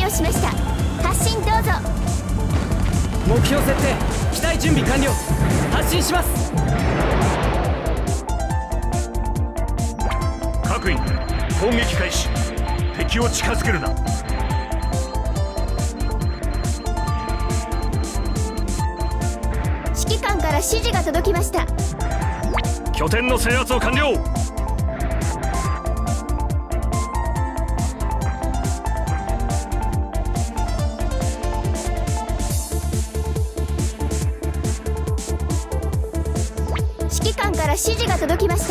了しました。発進どうぞ。 目標設定、機体準備完了。発進します。 各員、攻撃開始。敵を近づけるな。 指揮官から指示が届きました。 拠点の制圧を完了。 指揮官から指示が届きました。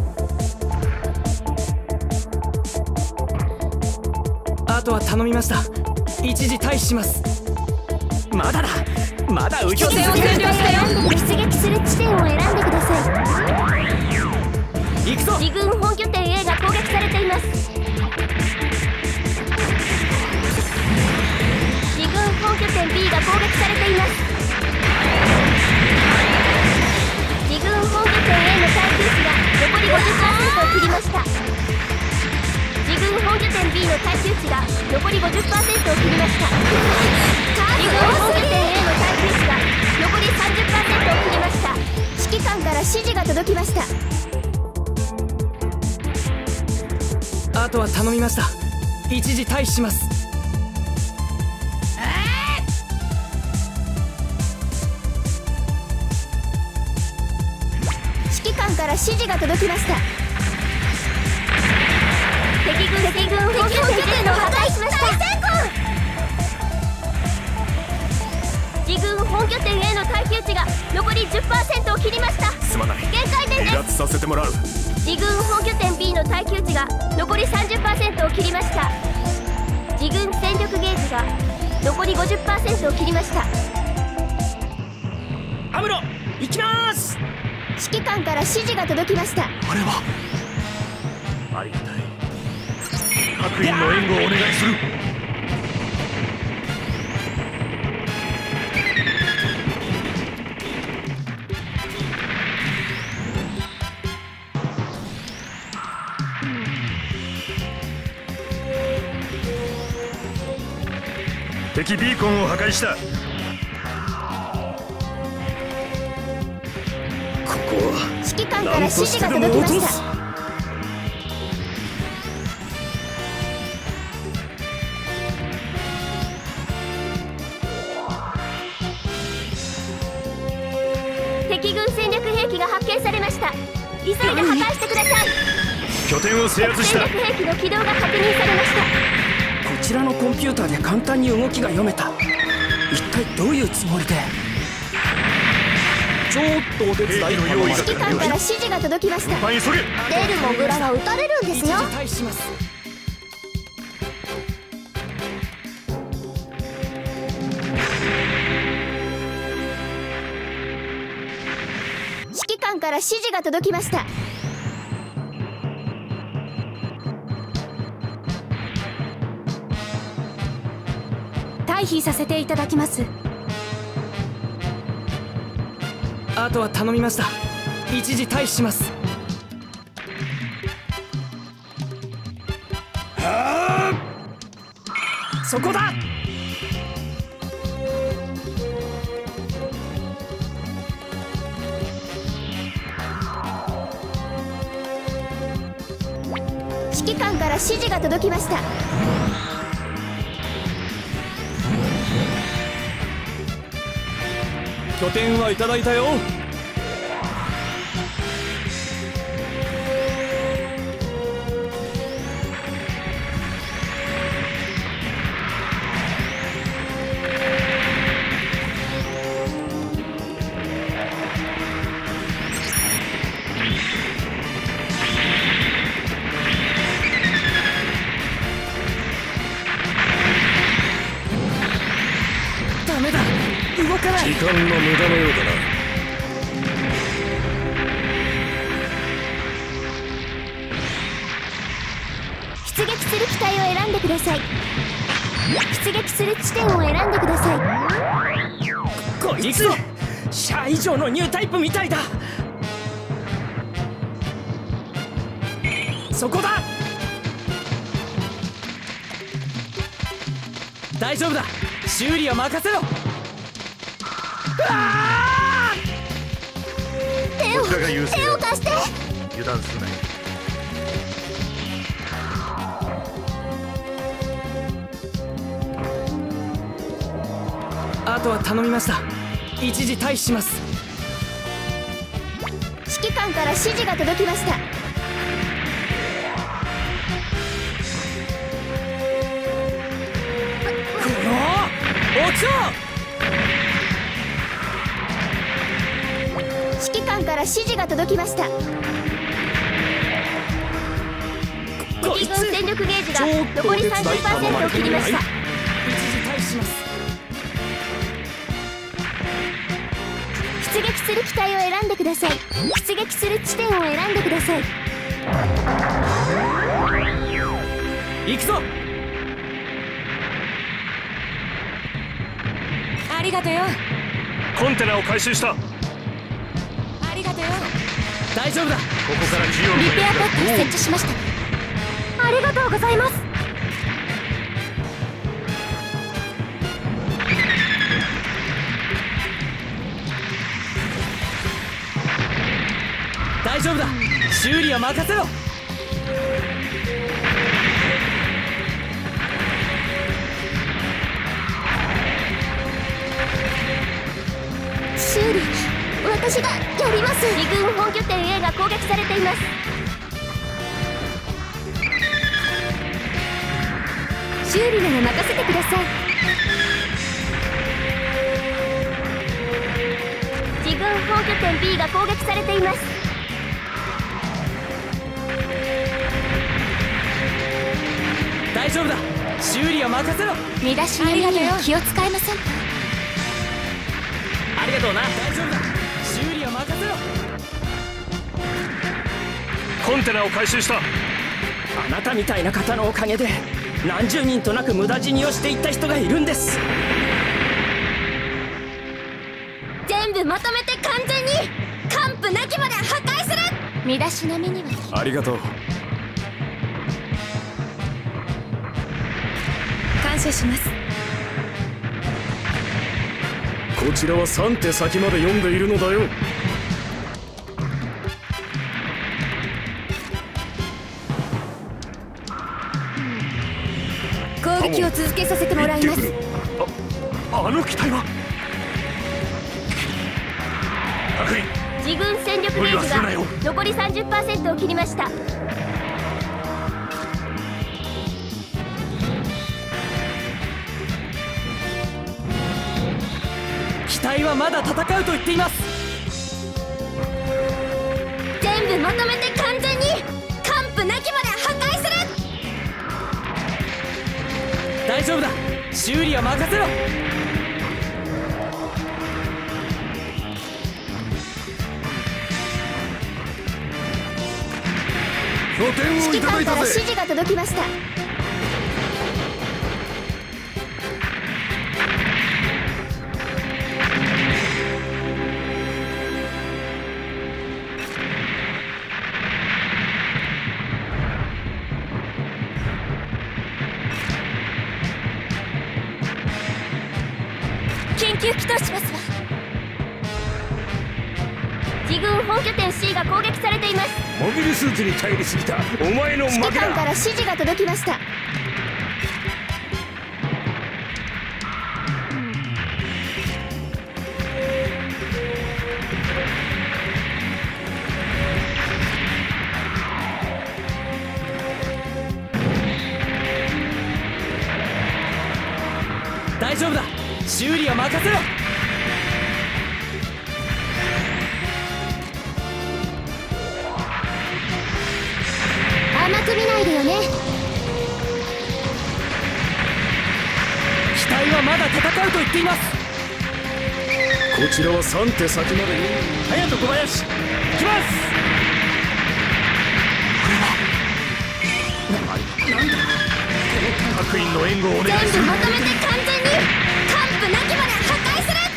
あとは頼みました。一時退避します。まだだ、まだ右拠点を占領したよ。 出撃する地点を選んでください。 行くぞ。 自軍本拠点 A が攻撃されています。自軍本拠点 B が攻撃されています。自軍本拠点 A の耐久値が残り 50% を切りました。自軍本拠点 B の耐久値が残り 50% を切りました。自軍本拠点 A の耐久値が残り 30% を切りました。指揮官から指示が届きました。 あとは頼みました。一時退避します。 指揮官から指示が届きました。敵軍本拠点 J を破壊しました。自軍本拠点 A の耐久値が残り 10% を切りました。 すまない。 限界点です。 離脱させてもらう。 自軍本拠点 B の耐久値が残り 30% を切りました。自軍戦力ゲージが残り 50% を切りました。 アムロ、行きます。 指揮官から指示が届きました。 あれはありがたい。各員の援護をお願いする。敵ビーコンを破壊した。ここは指揮官から指示が届きました。敵軍戦略兵器が発見されました。急いで破壊してください。 拠点を制圧した。 戦略兵器の起動が確認されました。 こちらのコンピューターで簡単に動きが読めた。一体どういうつもりで。ちょっとお手伝い。 指揮官から指示が届きました。 急げ。 出るモグラは撃たれるんですよ。 一時退避します。 指揮官から指示が届きました。退避させていただきます。 あとは頼みました。一時退避します。そこだ。 指揮官から指示が届きました。 拠点はいただいたよ。ダメだ、動かない。 時間の無駄のようだな。 出撃する機体を選んでください。出撃する地点を選んでください。 こいつシャア以上のニュータイプみたいだ。そこだ。 大丈夫だ、修理は任せろ。 こちらが優勢だ。 手を貸して。 油断するなよ。 あとは頼みました。一時退避します。 指揮官から指示が届きました。 おちょ指揮官から指示が届きました。敵軍戦力ゲージが残り 30% を切りました。 一時退避します。 出撃する機体を選んでください。出撃する地点を選んでください。 行くぞ。 ありがとよ。 コンテナを回収した。 ありがとよ。 大丈夫だ。 ここからジオンリペアポットを設置しました。ありがとうございます。 大丈夫だ、修理は任せろ。 修理、私がやります。自軍本拠点 A が攻撃されています。修理なら任せてください。自軍本拠点 B が攻撃されています。 大丈夫だ、修理は任せろ。 身だしなみには気を使いませんか。 ありがとうな。大丈夫だ、修理は任せろ。 コンテナを回収した。 あなたみたいな方のおかげで何十人となく無駄死にをしていった人がいるんです。 全部まとめて完全に完膚なきまで破壊する。身だしなみにはありがとう。 感謝します。 こちらは3手先まで読んでいるのだよ。 攻撃を続けさせてもらいます。 あの機体は自軍戦力ゲージが残り 30% を切りました。 機体はまだ戦うと言っています。 全部まとめて完全に完膚なきまで破壊する。 大丈夫だ、修理は任せろ。 拠点を指揮いただ官から指いたぜ。 示が届きました。緊急起動しますわ。自軍本拠点 C が攻撃されています。 モビルスーツに頼りすぎたお前の負指揮けだ。 官から指示が届きました。 大丈夫だ、修理は任せろ。 甘く見ないでよね。 機体はまだ戦うと言っています。 こちらは3手先まで隼人小林、行きます。 各員の援護をお願いする。 全部まとめて完全に完膚なきまで破壊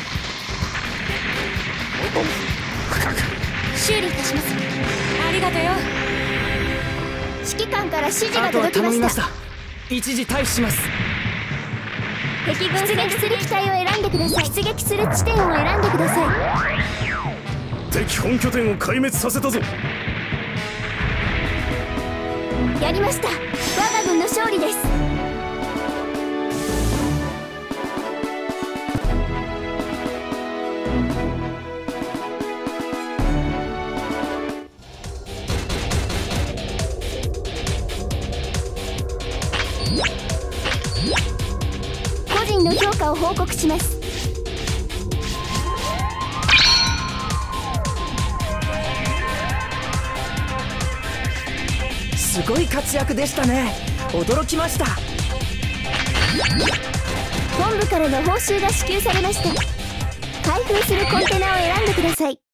する。修理いたします。 ありがとよ。 指揮官から指示があとは届きまし。 頼みましたた。一時退避します。 敵軍出撃する機体を選んでください。出撃する地点を選んでください。 敵本拠点を壊滅させたぞ。 やりました。我が軍の勝利です。個人の評価を報告します。 すごい活躍でしたね。驚きました。 本部からの報酬が支給されました。開封するコンテナを選んでください。